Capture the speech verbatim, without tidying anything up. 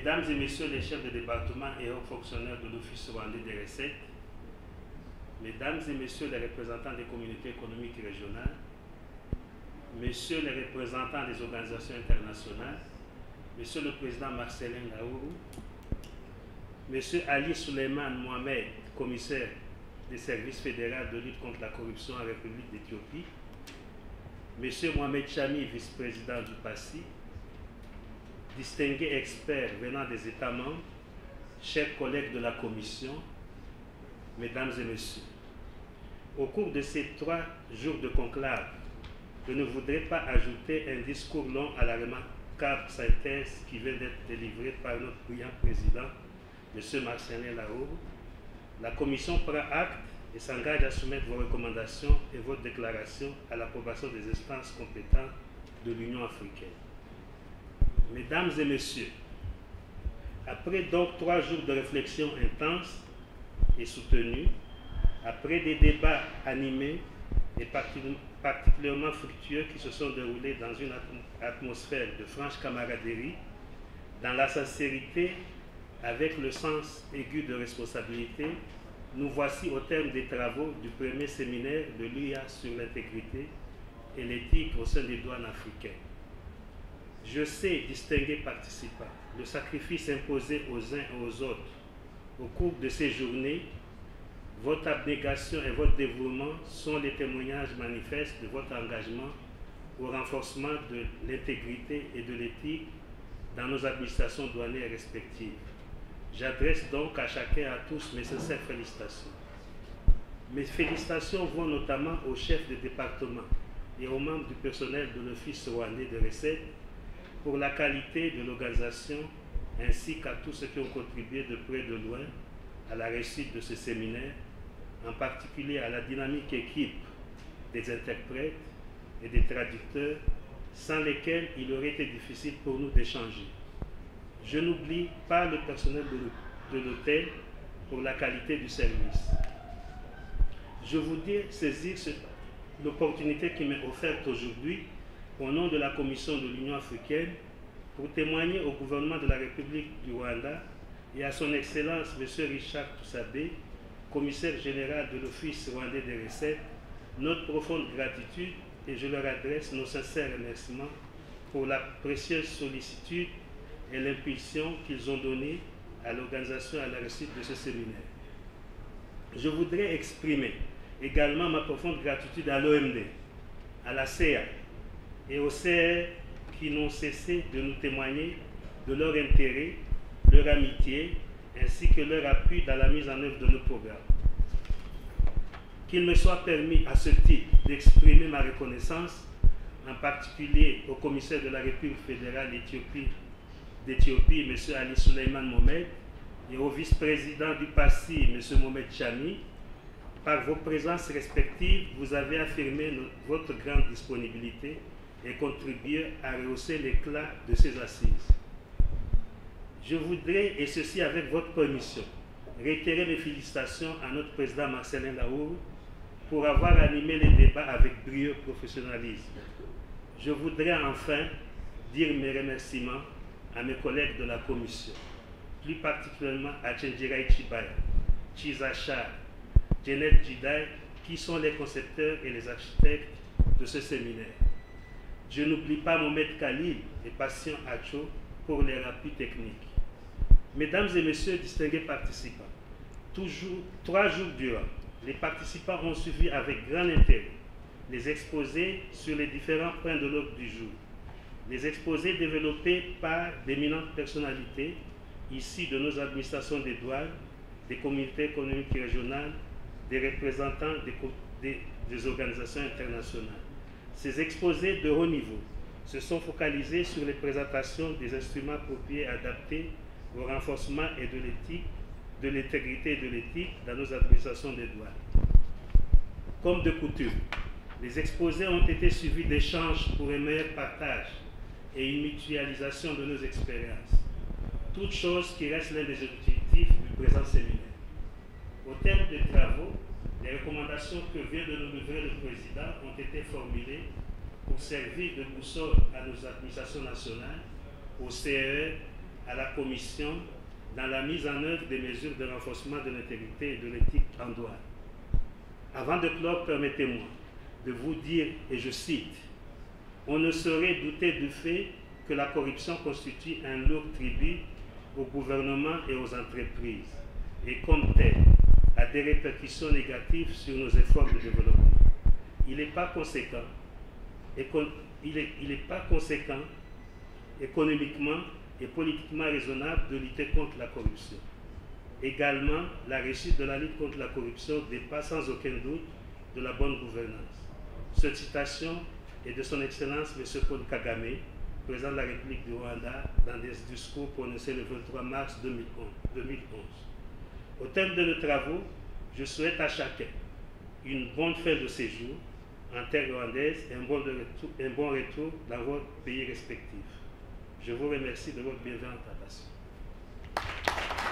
Mesdames et messieurs les chefs de département et hauts fonctionnaires de l'Office rwandais des recettes, mesdames et messieurs les représentants des communautés économiques régionales, messieurs les représentants des organisations internationales, monsieur le président Marcelin Laourou, monsieur Ali Suleiman Mohamed, commissaire des services fédéraux de lutte contre la corruption en République d'Éthiopie, monsieur Mohamed Chami, vice-président du P A S I, distingués experts venant des États membres, chers collègues de la Commission, mesdames et messieurs, au cours de ces trois jours de conclave, je ne voudrais pas ajouter un discours long à la remarquable synthèse qui vient d'être délivrée par notre brillant président, M. Marcelin Laourou. La Commission prend acte et s'engage à soumettre vos recommandations et votre déclaration à l'approbation des instances compétentes de l'Union africaine. Mesdames et messieurs, après donc trois jours de réflexion intense et soutenue, après des débats animés et particulièrement fructueux qui se sont déroulés dans une atmosphère de franche camaraderie, dans la sincérité, avec le sens aigu de responsabilité, nous voici au terme des travaux du premier séminaire de l'U A sur l'intégrité et l'éthique au sein des douanes africaines. Je sais, distingués participants, le sacrifice imposé aux uns et aux autres au cours de ces journées. Votre abnégation et votre dévouement sont les témoignages manifestes de votre engagement au renforcement de l'intégrité et de l'éthique dans nos administrations douanières respectives. J'adresse donc à chacun et à tous mes sincères félicitations. Mes félicitations vont notamment aux chefs de département et aux membres du personnel de l'Office rwandais de recettes pour la qualité de l'organisation ainsi qu'à tous ceux qui ont contribué de près et de loin à la réussite de ce séminaire, en particulier à la dynamique équipe des interprètes et des traducteurs, sans lesquels il aurait été difficile pour nous d'échanger. Je n'oublie pas le personnel de l'hôtel pour la qualité du service. Je voudrais saisir l'opportunité qui m'est offerte aujourd'hui au nom de la Commission de l'Union africaine pour témoigner au gouvernement de la République du Rwanda et à son Excellence M. Richard Toussabe, commissaire général de l'Office rwandais des recettes, notre profonde gratitude et je leur adresse nos sincères remerciements pour la précieuse sollicitude et l'impulsion qu'ils ont donnée à l'organisation et à la réussite de ce séminaire. Je voudrais exprimer également ma profonde gratitude à l'O M D, à la C A et au C R qui n'ont cessé de nous témoigner de leur intérêt, leur amitié, ainsi que leur appui dans la mise en œuvre de nos programmes. Qu'il me soit permis à ce titre d'exprimer ma reconnaissance, en particulier au commissaire de la République fédérale d'Éthiopie, M. Ali Suleiman Mohamed, et au vice-président du P A S I, M. Mohamed Chami. Par vos présences respectives, vous avez affirmé votre grande disponibilité et contribué à rehausser l'éclat de ces assises. Je voudrais, et ceci avec votre permission, réitérer mes félicitations à notre président Marcelin Laourou pour avoir animé les débats avec brio professionnalisme. Je voudrais enfin dire mes remerciements à mes collègues de la Commission, plus particulièrement à Tchendjiraï Chibaya, Chizacha, Janet Jidai, qui sont les concepteurs et les architectes de ce séminaire. Je n'oublie pas Mohamed Khalil et Patient Acho pour les appuis techniques. Mesdames et messieurs distingués participants, toujours trois jours durant, les participants ont suivi avec grand intérêt les exposés sur les différents points de l'ordre du jour. Les exposés développés par d'éminentes personnalités issues de nos administrations des douanes, des communautés économiques régionales, des représentants des, des, des organisations internationales. Ces exposés de haut niveau se sont focalisés sur les présentations des instruments appropriés et adaptés au renforcement et de l'éthique, de l'intégrité et de l'éthique dans nos administrations des douanes. Comme de coutume, les exposés ont été suivis d'échanges pour un meilleur partage et une mutualisation de nos expériences, toute chose qui reste l'un des objectifs du présent séminaire. Au terme des travaux, les recommandations que vient de nous livrer le président ont été formulées pour servir de boussole à nos administrations nationales, au C E R à la Commission dans la mise en œuvre des mesures de renforcement de l'intégrité et de l'éthique en douane. Avant de clore, permettez-moi de vous dire, et je cite, « On ne saurait douter du fait que la corruption constitue un lourd tribut au gouvernement et aux entreprises, et comme tel, a des répercussions négatives sur nos efforts de développement. Il n'est pas conséquent, et il est, il est pas conséquent économiquement et politiquement raisonnable de lutter contre la corruption. Également, la réussite de la lutte contre la corruption dépend sans aucun doute de la bonne gouvernance. » Cette citation est de son Excellence M. Paul Kagame, président de la République du Rwanda, dans des discours prononcés le vingt-trois mars deux mille onze. Au terme de nos travaux, je souhaite à chacun une bonne fin de séjour en terre rwandaise et un bon, retour, un bon retour dans votre pays respectif. Je vous remercie de votre bienveillante attention.